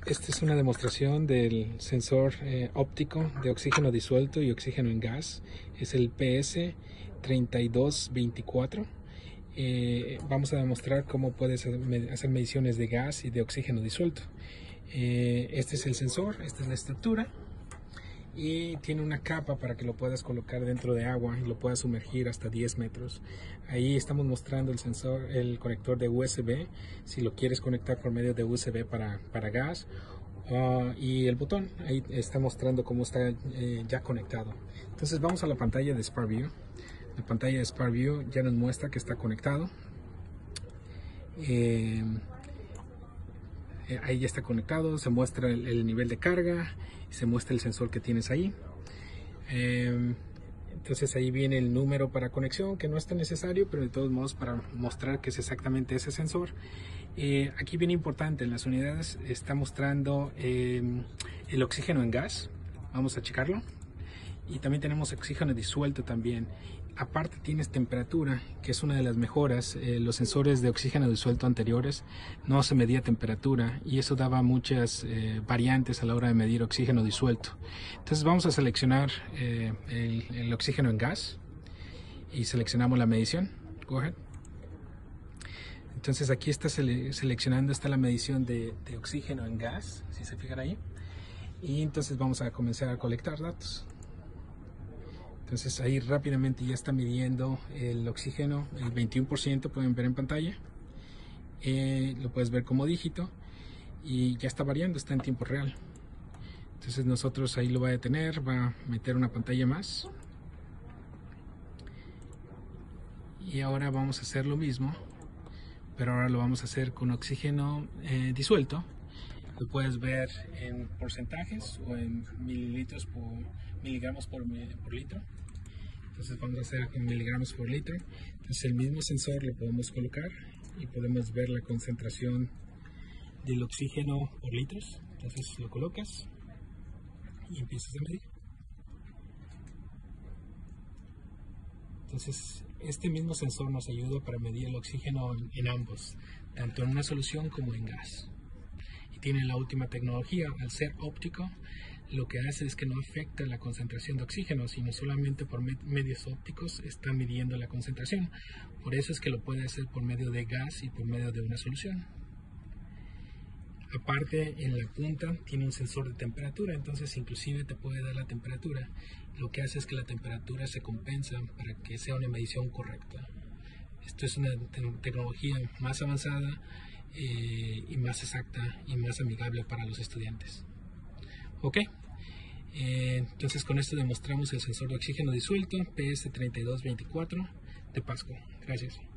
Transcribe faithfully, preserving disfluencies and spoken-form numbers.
Esta es una demostración del sensor eh, óptico de oxígeno disuelto y oxígeno en gas. Es el P S treinta y dos veinticuatro. Eh, vamos a demostrar cómo puedes hacer mediciones de gas y de oxígeno disuelto. Eh, este es el sensor, esta es la estructura y tiene una capa para que lo puedas colocar dentro de agua y lo puedas sumergir hasta diez metros. Ahí estamos mostrando el sensor, el conector de U S B, si lo quieres conectar por medio de U S B para, para gas, uh, y el botón, ahí está mostrando cómo está eh, ya conectado. Entonces vamos a la pantalla de SparView. La pantalla de SparView ya nos muestra que está conectado. Eh, ahí ya está conectado, se muestra el, el nivel de carga, se muestra el sensor que tienes ahí. Eh, entonces ahí viene el número para conexión, que no es tan necesario, pero de todos modos para mostrar que es exactamente ese sensor. Eh, aquí viene importante, en las unidades está mostrando eh, el oxígeno en gas. Vamos a checarlo. Y también tenemos oxígeno disuelto también. Aparte tienes temperatura, que es una de las mejoras. Eh, los sensores de oxígeno disuelto anteriores no se medía temperatura y eso daba muchas eh, variantes a la hora de medir oxígeno disuelto. Entonces vamos a seleccionar eh, el, el oxígeno en gas y seleccionamos la medición. Go ahead. Entonces aquí está sele seleccionando está la medición de, de oxígeno en gas, si se fijan ahí. Y entonces vamos a comenzar a colectar datos. Entonces ahí rápidamente ya está midiendo el oxígeno, el veintiuno por ciento pueden ver en pantalla. Eh, lo puedes ver como dígito y ya está variando, está en tiempo real. Entonces nosotros ahí lo va a detener, va a meter una pantalla más. Y ahora vamos a hacer lo mismo, pero ahora lo vamos a hacer con oxígeno eh, disuelto. Lo puedes ver en porcentajes o en mililitros por miligramos por, por litro. Entonces vamos a hacer en miligramos por litro. Entonces el mismo sensor lo podemos colocar y podemos ver la concentración del oxígeno por litros. Entonces lo colocas y empiezas a medir. Entonces este mismo sensor nos ayuda para medir el oxígeno en, en ambos, tanto en una solución como en gas. Tiene la última tecnología. Al ser óptico, lo que hace es que no afecta la concentración de oxígeno, sino solamente por medios ópticos está midiendo la concentración. Por eso es que lo puede hacer por medio de gas y por medio de una solución. Aparte, en la punta tiene un sensor de temperatura, entonces inclusive te puede dar la temperatura. Lo que hace es que la temperatura se compensa para que sea una medición correcta. Esto es una te tecnología más avanzada Eh, y más exacta y más amigable para los estudiantes. Ok, eh, entonces con esto demostramos el sensor de oxígeno disuelto P S treinta y dos veinticuatro de Pasco. Gracias.